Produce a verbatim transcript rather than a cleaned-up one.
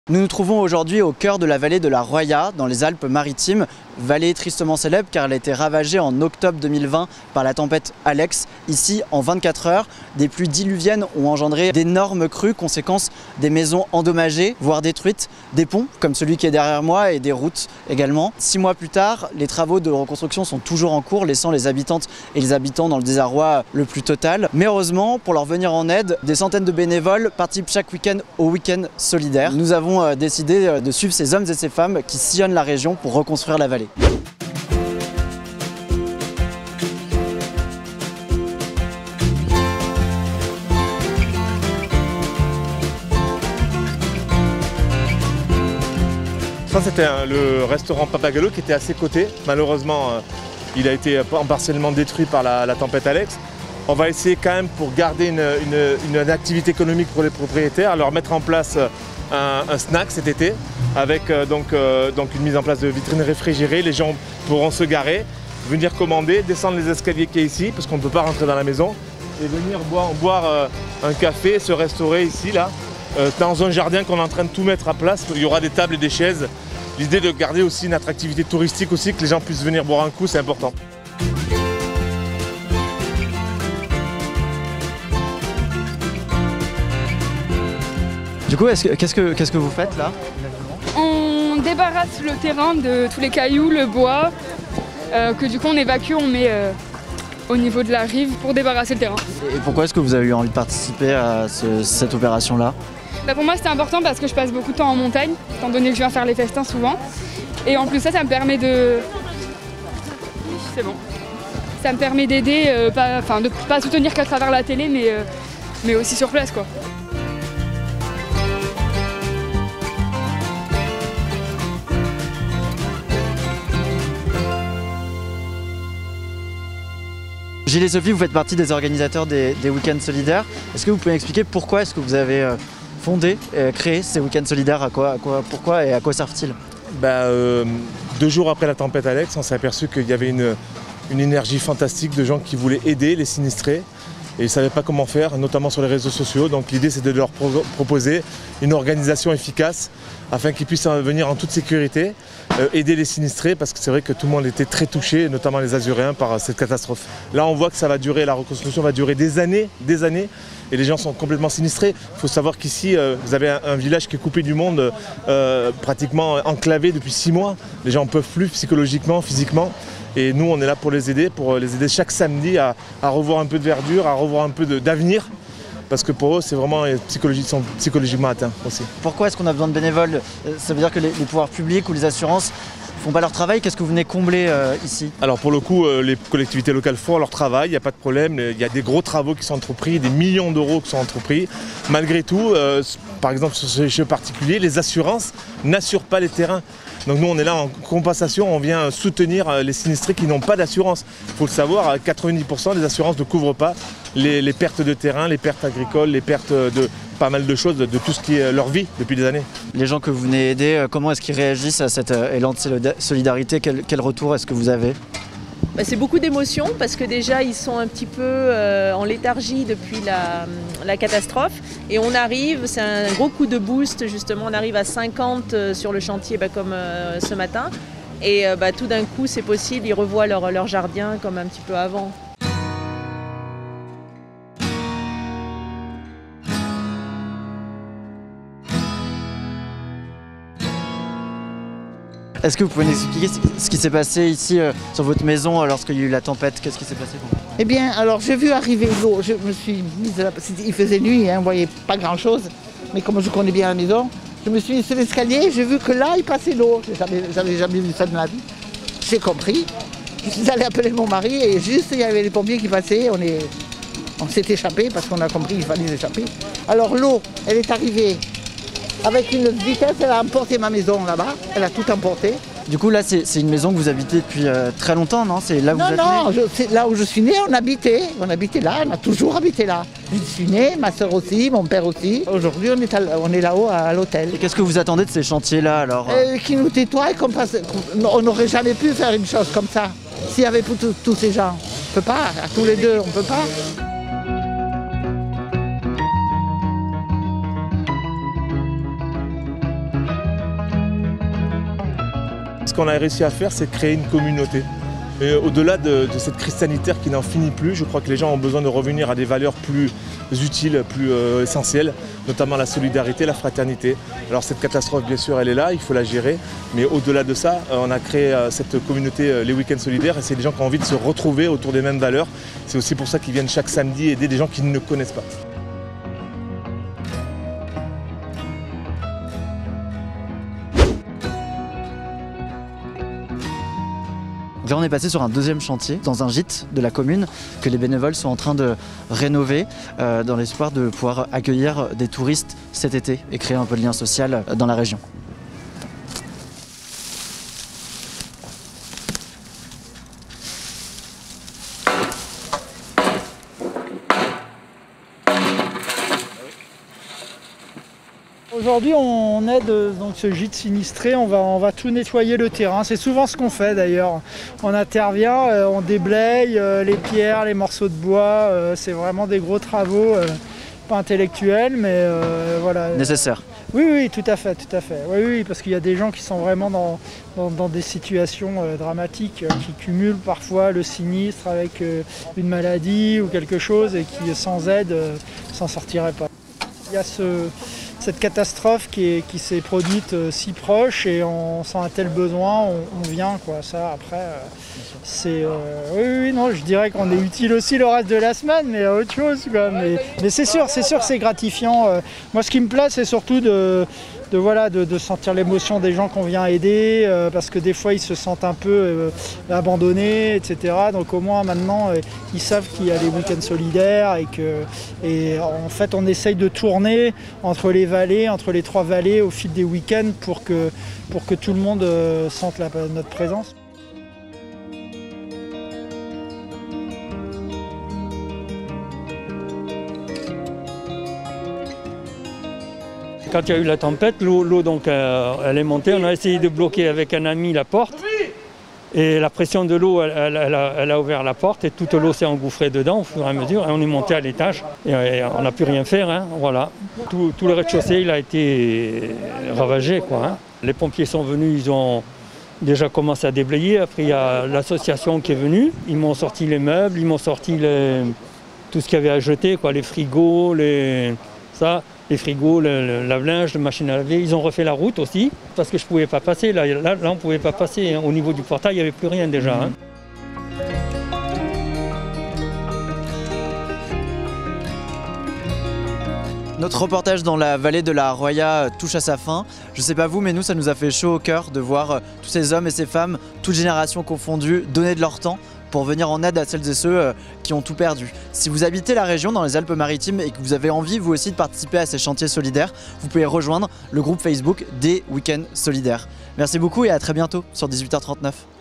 Nous nous trouvons aujourd'hui au cœur de la vallée de la Roya, dans les Alpes-Maritimes, vallée tristement célèbre car elle a été ravagée en octobre deux mille vingt par la tempête Alex. Ici, en vingt-quatre heures, des pluies diluviennes ont engendré d'énormes crues, conséquence des maisons endommagées, voire détruites, des ponts comme celui qui est derrière moi et des routes également. Six mois plus tard, les travaux de reconstruction sont toujours en cours, laissant les habitantes et les habitants dans le désarroi le plus total. Mais heureusement, pour leur venir en aide, des centaines de bénévoles participent chaque week-end au week-end solidaire. Nous avons décidé de suivre ces hommes et ces femmes qui sillonnent la région pour reconstruire la vallée. Ça c'était le restaurant Pappagallo qui était à ses côtés. Malheureusement, il a été partiellement détruit par la, la tempête Alex. On va essayer quand même, pour garder une, une, une activité économique pour les propriétaires, leur mettre en place un, un snack cet été avec euh, donc, euh, donc une mise en place de vitrines réfrigérées. Les gens pourront se garer, venir commander, descendre les escaliers qui est ici parce qu'on ne peut pas rentrer dans la maison et venir boire, boire euh, un café, se restaurer ici là euh, dans un jardin qu'on est en train de tout mettre à place. Il y aura des tables et des chaises. L'idée de garder aussi une attractivité touristique aussi, que les gens puissent venir boire un coup, c'est important. Du coup, qu'est-ce que, qu'est-ce que vous faites là? On débarrasse le terrain de tous les cailloux, le bois, euh, que du coup on évacue, on met euh, au niveau de la rive pour débarrasser le terrain. Et pourquoi est-ce que vous avez eu envie de participer à ce, cette opération-là? Bah pour moi c'était important parce que je passe beaucoup de temps en montagne, étant donné que je viens faire les festins souvent. Et en plus ça, ça me permet de... C'est bon. Ça me permet d'aider, euh, pas, enfin de pas soutenir qu'à travers la télé, mais, euh, mais aussi sur place quoi. Gilles et Sophie, vous faites partie des organisateurs des, des week-ends solidaires. Est-ce que vous pouvez expliquer pourquoi est-ce que vous avez fondé, et créé ces week-ends solidaires, à quoi, à quoi, pourquoi et à quoi servent-ils? bah, euh, Deux jours après la tempête Alex, on s'est aperçu qu'il y avait une, une énergie fantastique de gens qui voulaient aider les sinistrés. Et ils ne savaient pas comment faire, notamment sur les réseaux sociaux. Donc l'idée c'est de leur pro proposer une organisation efficace afin qu'ils puissent venir en toute sécurité, euh, aider les sinistrés, parce que c'est vrai que tout le monde était très touché, notamment les Azuréens, par cette catastrophe. Là on voit que ça va durer, la reconstruction va durer des années, des années, et les gens sont complètement sinistrés. Il faut savoir qu'ici, euh, vous avez un, un village qui est coupé du monde, euh, pratiquement enclavé depuis six mois. Les gens ne peuvent plus psychologiquement, physiquement. Et nous, on est là pour les aider, pour les aider chaque samedi à, à revoir un peu de verdure, à revoir un peu d'avenir. Parce que pour eux, c'est vraiment, ils sont psychologiquement atteints aussi. Pourquoi est-ce qu'on a besoin de bénévoles? Ça veut dire que les, les pouvoirs publics ou les assurances font pas leur travail. Qu'est-ce que vous venez combler euh, ici? Alors pour le coup, euh, les collectivités locales font leur travail, il n'y a pas de problème. Il y a des gros travaux qui sont entrepris, des millions d'euros qui sont entrepris. Malgré tout, euh, par exemple sur ces jeux particuliers, les assurances n'assurent pas les terrains. Donc nous on est là en compensation, on vient soutenir les sinistrés qui n'ont pas d'assurance. Il faut le savoir, quatre-vingt-dix pour cent des assurances ne couvrent pas les, les pertes de terrain, les pertes agricoles, les pertes de pas mal de choses, de tout ce qui est leur vie depuis des années. Les gens que vous venez aider, comment est-ce qu'ils réagissent à cet élan de solidarité? Quel, quel retour est-ce que vous avez? Bah, c'est beaucoup d'émotions parce que déjà ils sont un petit peu euh, en léthargie depuis la, la catastrophe et on arrive, c'est un gros coup de boost justement, on arrive à cinquante sur le chantier bah, comme euh, ce matin et euh, bah, tout d'un coup c'est possible, ils revoient leur, leur jardin comme un petit peu avant. Est-ce que vous pouvez nous expliquer ce qui s'est passé ici euh, sur votre maison euh, lorsqu'il y a eu la tempête? Qu'est-ce qui s'est passé? Eh bien, alors j'ai vu arriver l'eau, je me suis mise là, il faisait nuit, hein, on ne voyait pas grand-chose, mais comme je connais bien la maison, je me suis mise sur l'escalier, j'ai vu que là, il passait l'eau. J'avais jamais vu ça de ma vie. J'ai compris, je suis allée appeler mon mari et juste, il y avait les pompiers qui passaient, on, est, on s'est échappé parce qu'on a compris qu'il fallait s'échapper. Alors l'eau, elle est arrivée. Avec une vitesse, elle a emporté ma maison là-bas, elle a tout emporté. Du coup, là, c'est une maison que vous habitez depuis euh, très longtemps, non? C'est là où non, vous êtes non, né? c'est là où je suis née, on habitait, on habitait là, on a toujours habité là. Je suis née, ma soeur aussi, mon père aussi. Aujourd'hui, on est, on est là-haut à l'hôtel. Et qu'est-ce que vous attendez de ces chantiers-là alors? euh, Qui nous nettoient et qu'on passe. On n'aurait jamais pu faire une chose comme ça s'il y avait pour tous ces gens. On ne peut pas, à tous les deux, on ne peut pas. qu'on a réussi à faire, c'est créer une communauté. Et au-delà de, de cette crise sanitaire qui n'en finit plus, je crois que les gens ont besoin de revenir à des valeurs plus utiles, plus euh, essentielles, notamment la solidarité, la fraternité. Alors cette catastrophe, bien sûr, elle est là, il faut la gérer, mais au-delà de ça, euh, on a créé euh, cette communauté, euh, les week-ends solidaires, et c'est des gens qui ont envie de se retrouver autour des mêmes valeurs. C'est aussi pour ça qu'ils viennent chaque samedi aider des gens qu'ils ne connaissent pas. Là, on est passé sur un deuxième chantier, dans un gîte de la commune, que les bénévoles sont en train de rénover, euh, dans l'espoir de pouvoir accueillir des touristes cet été et créer un peu de lien social dans la région. Aujourd'hui, on aide donc ce gîte sinistré, on va, on va tout nettoyer le terrain. C'est souvent ce qu'on fait d'ailleurs. On intervient, euh, on déblaye euh, les pierres, les morceaux de bois. Euh, c'est vraiment des gros travaux, euh, pas intellectuels, mais euh, voilà. Nécessaire. Oui, oui, tout à fait, tout à fait. Oui, oui, parce qu'il y a des gens qui sont vraiment dans, dans, dans des situations euh, dramatiques, euh, qui cumulent parfois le sinistre avec euh, une maladie ou quelque chose et qui, sans aide, euh, s'en sortiraient pas. Il y a ce... cette catastrophe qui, qui s'est produite euh, si proche et on sent un tel besoin, on, on vient quoi. Ça après, euh, c'est euh, oui, oui, non, je dirais qu'on est utile aussi le reste de la semaine, mais à autre chose quoi. Mais, mais c'est sûr, c'est sûr, c'est gratifiant. Euh, moi, ce qui me plaît, c'est surtout de De, voilà, de, de sentir l'émotion des gens qu'on vient aider, euh, parce que des fois ils se sentent un peu euh, abandonnés, et cetera. Donc au moins maintenant euh, ils savent qu'il y a les week-ends solidaires et que et en fait on essaye de tourner entre les vallées, entre les trois vallées au fil des week-ends pour que, pour que tout le monde euh, sente la, notre présence. Quand il y a eu la tempête, l'eau donc euh, elle est montée. On a essayé de bloquer avec un ami la porte. Et la pression de l'eau, elle, elle, elle, a, elle a ouvert la porte et toute l'eau s'est engouffrée dedans au fur et à mesure. Et on est monté à l'étage et, et on n'a pu rien faire. Hein, voilà. Tout, tout le rez-de-chaussée, il a été ravagé, quoi, hein. Les pompiers sont venus, ils ont déjà commencé à déblayer. Après, il y a l'association qui est venue. Ils m'ont sorti les meubles, ils m'ont sorti les, tout ce qu'il y avait à jeter, quoi, les frigos, les, ça. Les frigos, le, le lave-linge, la machine à laver, ils ont refait la route aussi, parce que je ne pouvais pas passer. Là, là, là on ne pouvait pas passer. Hein. Au niveau du portail, il n'y avait plus rien déjà. Hein. Notre reportage dans la vallée de la Roya touche à sa fin. Je ne sais pas vous, mais nous, ça nous a fait chaud au cœur de voir tous ces hommes et ces femmes, toutes générations confondues, donner de leur temps pour venir en aide à celles et ceux qui ont tout perdu. Si vous habitez la région dans les Alpes-Maritimes et que vous avez envie vous aussi de participer à ces chantiers solidaires, vous pouvez rejoindre le groupe Facebook des Week-ends Solidaires. Merci beaucoup et à très bientôt sur dix-huit heures trente-neuf.